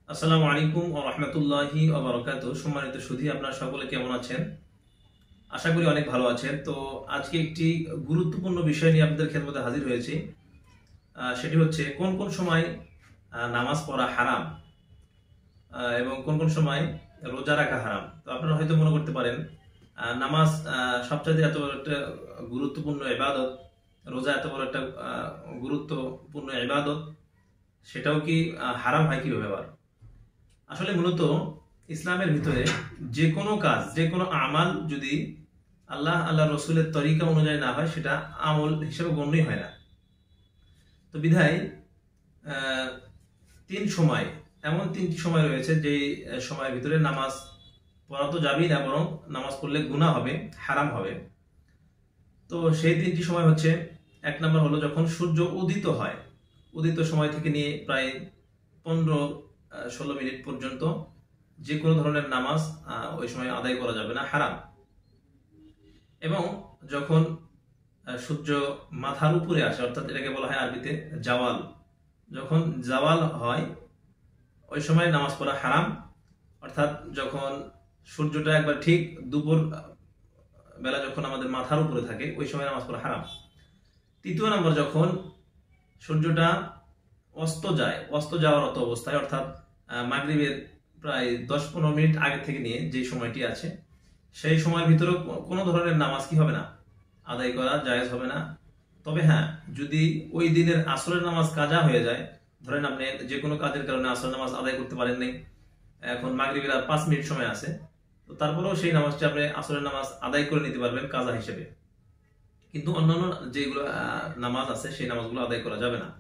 আসসালামু আলাইকুম ওয়া রাহমাতুল্লাহি ওয়া বারাকাতুহু। সম্মানিত সুধী, আপনারা সকলে কেমন আছেন? আশা করি অনেক ভালো আছেন। তো আজকে একটি গুরুত্বপূর্ণ বিষয় নিয়ে আপনাদের খেদমতে হাজির হয়েছি। সেটি হচ্ছে কোন কোন সময় নামাজ পড়া হারাম এবং কোন কোন সময় রোজা রাখা হারাম। তো আপনারা হয়তো মনে করতে পারেন নামাজ সবচাইতে এত বড় একটা গুরুত্বপূর্ণ ইবাদত, রোজা এত বড় একটা গুরুত্বপূর্ণ ইবাদত, সেটাও কি হারাম হয় কিভাবে আবার? আসলে মূলত ইসলামের ভিতরে যে কোনো কাজ, যে কোনো আমাল যদি আল্লাহ রসুলের তরিকা অনুযায়ী না হয়, সেটা আমল হিসেবে গণ্যই হয় না। তো বিধায় আহ, এমন তিনটি সময় রয়েছে যে সময়ের ভিতরে নামাজ পড়া তো যাবেই না, বরং নামাজ পড়লে গুনাহ হবে, হারাম হবে। তো সেই তিনটি সময় হচ্ছে, এক নম্বর হলো যখন সূর্য উদিত হয়। উদিত সময় থেকে নিয়ে প্রায় 15-16 মিনিট পর্যন্ত যে কোনো ধরনের নামাজ ওই সময় আদায় করা যাবে না, হারাম। এবং যখন সূর্য মাথার উপরে আসে, অর্থাৎ এটাকে বলা হয় আরবিতে জাওয়াল, যখন জাওয়াল হয় ওই সময় নামাজ পড়া হারাম। অর্থাৎ যখন সূর্যটা একবার ঠিক দুপুর বেলা যখন আমাদের মাথার উপরে থাকে, ওই সময় নামাজ পড়া হারাম। তৃতীয় নম্বর, যখন সূর্যটা অস্ত যাওয়ার অত অবস্থায়, অর্থাৎ মাগরিবের প্রায় 10-15 মিনিট আগে থেকে নিয়ে যে সময়টি আছে, সেই সময়ের ভিতরে কোনো ধরনের নামাজ কি হবে না, আদায় করা জায়েজ হবে না। তবে হ্যাঁ, যদি ওই দিনের আসরের নামাজ কাজা হয়ে যায়, ধরেন আপনি যে কোনো কাজের কারণে আসরের নামাজ আদায় করতে পারেন নাই, এখন মাগরিবের আর 5 মিনিট সময় আছে, তো তারপরেও সেই নামাজটি আপনি আসরের নামাজ আদায় করে নিতে পারবেন কাজা হিসেবে। কিন্তু অন্যান্য যেগুলো নামাজ আছে, সেই নামাজগুলো আদায় করা যাবে না।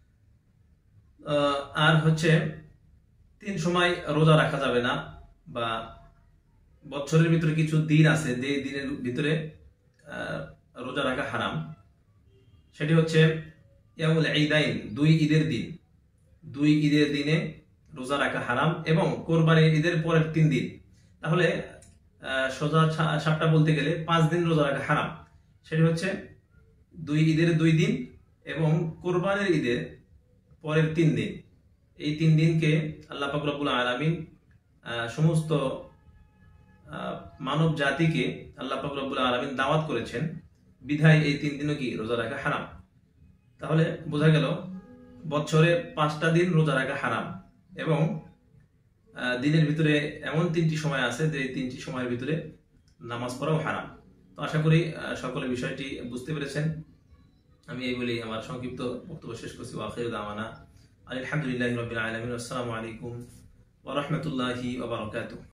আর হচ্ছে 3 সময় রোজা রাখা যাবে না, বা বছরের ভিতরে কিছু দিন আছে যে দিনের ভিতরে রোজা রাখা হারাম। সেটি হচ্ছে ইয়ামুল ঈদাইন, দুই ঈদের দিনে রোজা রাখা হারাম, এবং কোরবানির ঈদের পরের 3 দিন। তাহলে সোজা সাপটা বলতে গেলে 5 দিন রোজা রাখা হারাম। সেটি হচ্ছে 2 ঈদের 2 দিন এবং কোরবানির ঈদের পরের 3 দিন। এই 3 দিনকে আল্লাহ পাক রব্বুল আলামিন সমস্ত মানব জাতিকে আল্লাহ পাক রব্বুল আলামিন দাওয়াত করেছেন, বিধায় এই 3 দিনও কি রোজা রাখা হারাম। তাহলে বোঝা গেল বছরে 5টা দিন রোজা রাখা হারাম, এবং দিনের ভিতরে এমন 3টি সময় আছে যে 3টি সময়ের ভিতরে নামাজ পড়াও হারাম। তো আশা করি সকলে বিষয়টি বুঝতে পেরেছেন। আমি এই বলেই আমার সংক্ষিপ্ত বক্তব্য শেষ করছি। আখিরু দাওয়ানা আলহামদুলিল্লাহি রাব্বিল আলামিন। আসসালামু আলাইকুম ওয়া রাহমাতুল্লাহি ওয়া বারাকাতুহু।